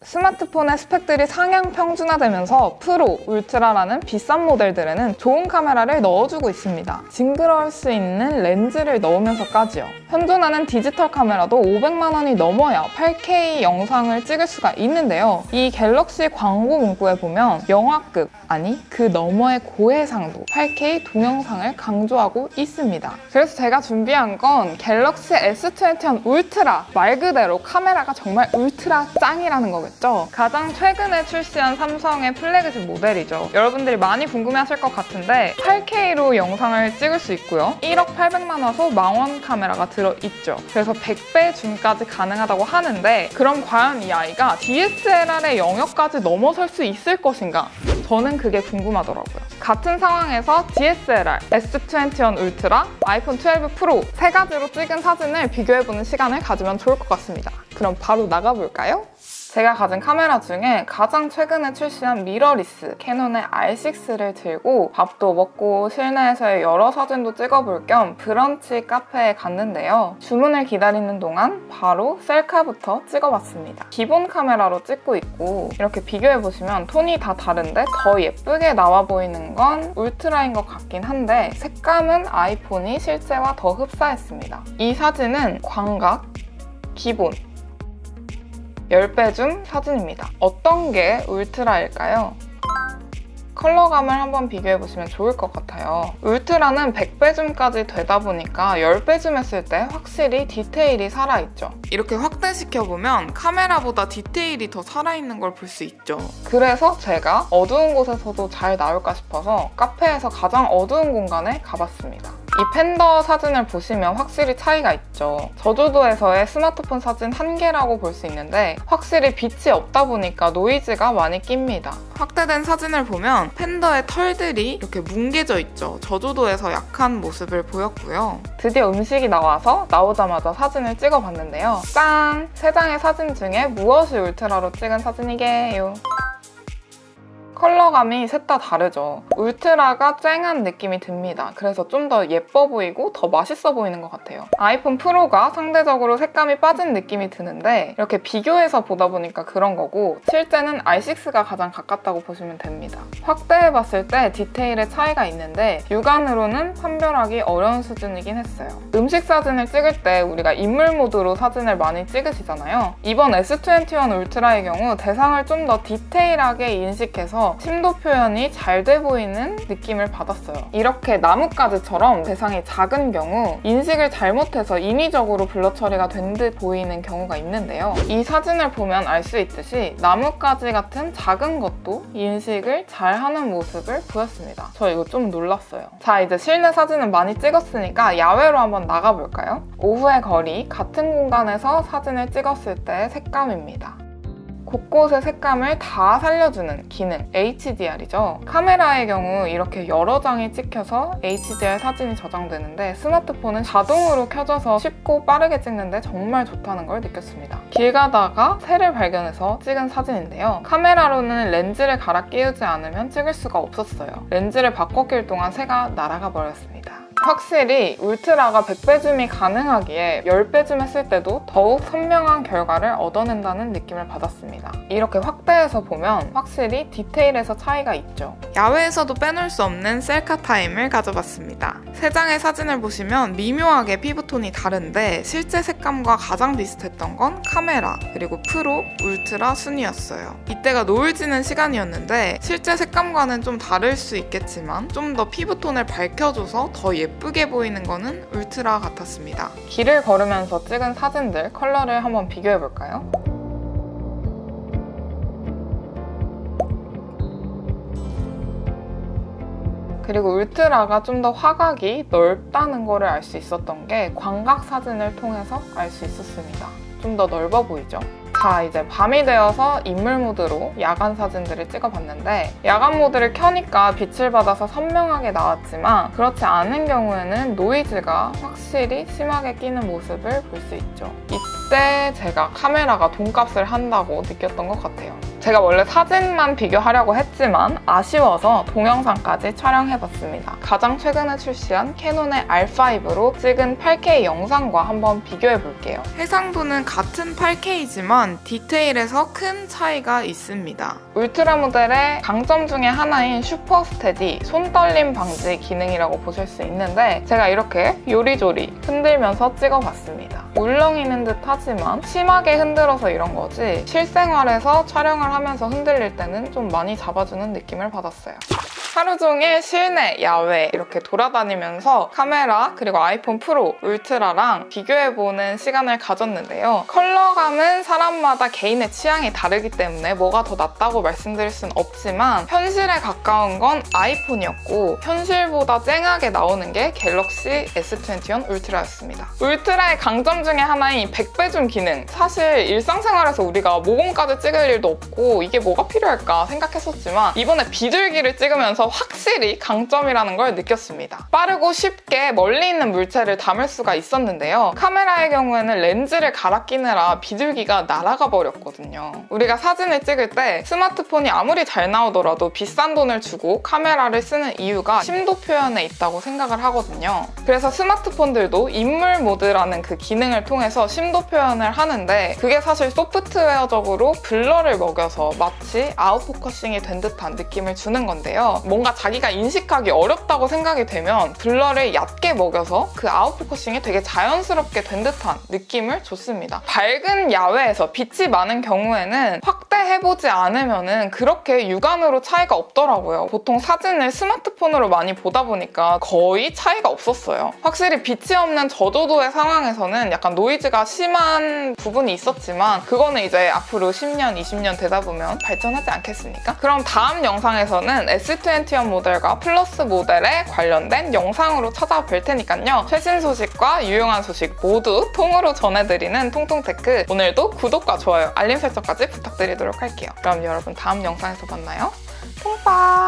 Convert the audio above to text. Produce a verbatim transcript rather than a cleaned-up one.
스마트폰의 스펙들이 상향 평준화되면서 프로, 울트라라는 비싼 모델들에는 좋은 카메라를 넣어주고 있습니다. 징그러울 수 있는 렌즈를 넣으면서까지요. 현존하는 디지털 카메라도 오백만 원이 넘어야 팔 케이 영상을 찍을 수가 있는데요. 이 갤럭시 광고 문구에 보면 영화급, 아니 그 너머의 고해상도 팔 케이 동영상을 강조하고 있습니다. 그래서 제가 준비한 건 갤럭시 에스 이십일 울트라, 말 그대로 카메라가 정말 울트라 짱이라는 거겠죠. 가장 최근에 출시한 삼성의 플래그십 모델이죠. 여러분들이 많이 궁금해하실 것 같은데 팔 케이로 영상을 찍을 수 있고요. 일억 팔백만 화소 망원 카메라가 들어있죠. 그래서 백 배 줌까지 가능하다고 하는데 그럼 과연 이 아이가 디 에스 엘 알의 영역까지 넘어설 수 있을 것인가? 저는 그게 궁금하더라고요. 같은 상황에서 디 에스 엘 알, 에스 이십일 울트라, 아이폰 십이 프로 세 가지로 찍은 사진을 비교해보는 시간을 가지면 좋을 것 같습니다. 그럼 바로 나가볼까요? 제가 가진 카메라 중에 가장 최근에 출시한 미러리스 캐논의 알 식스를 들고 밥도 먹고 실내에서의 여러 사진도 찍어볼 겸 브런치 카페에 갔는데요. 주문을 기다리는 동안 바로 셀카부터 찍어봤습니다. 기본 카메라로 찍고 있고 이렇게 비교해보시면 톤이 다 다른데 더 예쁘게 나와 보이는 건 울트라인 것 같긴 한데 색감은 아이폰이 실제와 더 흡사했습니다. 이 사진은 광각, 기본, 십 배 줌 사진입니다. 어떤 게 울트라일까요? 컬러감을 한번 비교해보시면 좋을 것 같아요. 울트라는 백 배 줌까지 되다 보니까 십 배 줌 했을 때 확실히 디테일이 살아있죠. 이렇게 확대시켜보면 카메라보다 디테일이 더 살아있는 걸 볼 수 있죠. 그래서 제가 어두운 곳에서도 잘 나올까 싶어서 카페에서 가장 어두운 공간에 가봤습니다. 이 팬더 사진을 보시면 확실히 차이가 있죠. 저조도에서의 스마트폰 사진 한 개라고 볼 수 있는데 확실히 빛이 없다 보니까 노이즈가 많이 낍니다. 확대된 사진을 보면 팬더의 털들이 이렇게 뭉개져 있죠. 저조도에서 약한 모습을 보였고요. 드디어 음식이 나와서 나오자마자 사진을 찍어봤는데요. 짠! 세 장의 사진 중에 무엇이 울트라로 찍은 사진이게요? 컬러감이 셋 다 다르죠. 울트라가 쨍한 느낌이 듭니다. 그래서 좀 더 예뻐 보이고 더 맛있어 보이는 것 같아요. 아이폰 프로가 상대적으로 색감이 빠진 느낌이 드는데 이렇게 비교해서 보다 보니까 그런 거고 실제는 알 식스가 가장 가깝다고 보시면 됩니다. 확대해봤을 때 디테일의 차이가 있는데 육안으로는 판별하기 어려운 수준이긴 했어요. 음식 사진을 찍을 때 우리가 인물 모드로 사진을 많이 찍으시잖아요. 이번 에스 이십일 울트라의 경우 대상을 좀 더 디테일하게 인식해서 심도 표현이 잘 돼 보이는 느낌을 받았어요. 이렇게 나뭇가지처럼 대상이 작은 경우 인식을 잘못해서 인위적으로 블러 처리가 된 듯 보이는 경우가 있는데요. 이 사진을 보면 알 수 있듯이 나뭇가지 같은 작은 것도 인식을 잘 하는 모습을 보였습니다. 저 이거 좀 놀랐어요. 자, 이제 실내 사진은 많이 찍었으니까 야외로 한번 나가볼까요? 오후의 거리, 같은 공간에서 사진을 찍었을 때의 색감입니다. 곳곳의 색감을 다 살려주는 기능, 에이치 디 알이죠. 카메라의 경우 이렇게 여러 장이 찍혀서 에이치 디 알 사진이 저장되는데 스마트폰은 자동으로 켜져서 쉽고 빠르게 찍는데 정말 좋다는 걸 느꼈습니다. 길 가다가 새를 발견해서 찍은 사진인데요. 카메라로는 렌즈를 갈아 끼우지 않으면 찍을 수가 없었어요. 렌즈를 바꿔 낄 동안 새가 날아가 버렸습니다. 확실히 울트라가 백 배 줌이 가능하기에 십 배 줌 했을 때도 더욱 선명한 결과를 얻어낸다는 느낌을 받았습니다. 이렇게 확대해서 보면 확실히 디테일에서 차이가 있죠. 야외에서도 빼놓을 수 없는 셀카 타임을 가져봤습니다. 세 장의 사진을 보시면 미묘하게 피부톤이 다른데 실제 색감과 가장 비슷했던 건 카메라, 그리고 프로, 울트라 순이었어요. 이때가 노을 지는 시간이었는데 실제 색감과는 좀 다를 수 있겠지만 좀 더 피부톤을 밝혀줘서 더 예쁘게 보이는 거는 울트라 같았습니다. 길을 걸으면서 찍은 사진들 컬러를 한번 비교해볼까요? 그리고 울트라가 좀 더 화각이 넓다는 거를 알 수 있었던 게 광각 사진을 통해서 알 수 있었습니다. 좀 더 넓어 보이죠? 자, 이제 밤이 되어서 인물 모드로 야간 사진들을 찍어봤는데 야간 모드를 켜니까 빛을 받아서 선명하게 나왔지만 그렇지 않은 경우에는 노이즈가 확실히 심하게 끼는 모습을 볼 수 있죠. 이때 제가 카메라가 돈값을 한다고 느꼈던 것 같아요. 제가 원래 사진만 비교하려고 했지만 아쉬워서 동영상까지 촬영해봤습니다. 가장 최근에 출시한 캐논의 알 파이브로 찍은 팔 케이 영상과 한번 비교해볼게요. 해상도는 같은 팔 케이지만 디테일에서 큰 차이가 있습니다. 울트라 모델의 강점 중에 하나인 슈퍼 스테디, 손떨림 방지 기능이라고 보실 수 있는데 제가 이렇게 요리조리 흔들면서 찍어봤습니다. 울렁이는 듯 하지만 심하게 흔들어서 이런 거지 실생활에서 촬영을 하면서 흔들릴 때는 좀 많이 잡아주는 느낌을 받았어요. 하루 종일 실내, 야외 이렇게 돌아다니면서 카메라 그리고 아이폰 프로, 울트라랑 비교해보는 시간을 가졌는데요. 컬러감은 사람마다 개인의 취향이 다르기 때문에 뭐가 더 낫다고 말씀드릴 순 없지만 현실에 가까운 건 아이폰이었고 현실보다 쨍하게 나오는 게 갤럭시 에스 이십일 울트라였습니다. 울트라의 강점 중에 하나인 백배줌 기능. 사실 일상생활에서 우리가 모공까지 찍을 일도 없고 이게 뭐가 필요할까 생각했었지만 이번에 비둘기를 찍으면서 확실히 강점이라는 걸 느꼈습니다. 빠르고 쉽게 멀리 있는 물체를 담을 수가 있었는데요. 카메라의 경우에는 렌즈를 갈아 끼느라 비둘기가 날아가 버렸거든요. 우리가 사진을 찍을 때 스마트폰이 아무리 잘 나오더라도 비싼 돈을 주고 카메라를 쓰는 이유가 심도 표현에 있다고 생각을 하거든요. 그래서 스마트폰들도 인물 모드라는 그 기능을 통해서 심도 표현을 하는데 그게 사실 소프트웨어적으로 블러를 먹여서 마치 아웃포커싱이 된 듯한 느낌을 주는 건데요. 뭔가 자기가 인식하기 어렵다고 생각이 되면 블러를 얕게 먹여서 그 아웃포커싱이 되게 자연스럽게 된 듯한 느낌을 줬습니다. 밝은 야외에서 빛이 많은 경우에는 확대해보지 않으면 그렇게 육안으로 차이가 없더라고요. 보통 사진을 스마트폰으로 많이 보다 보니까 거의 차이가 없었어요. 확실히 빛이 없는 저조도의 상황에서는 약간 노이즈가 심한 부분이 있었지만 그거는 이제 앞으로 십 년, 이십 년 되다 보면 발전하지 않겠습니까? 그럼 다음 영상에서는 에스 이십일 모델과 플러스 모델에 관련된 영상으로 찾아뵐 테니까요. 최신 소식과 유용한 소식 모두 통으로 전해드리는 통통테크 오늘도 구독과 좋아요, 알림 설정까지 부탁드리도록 할게요. 그럼 여러분 다음 영상에서 만나요. 통빠!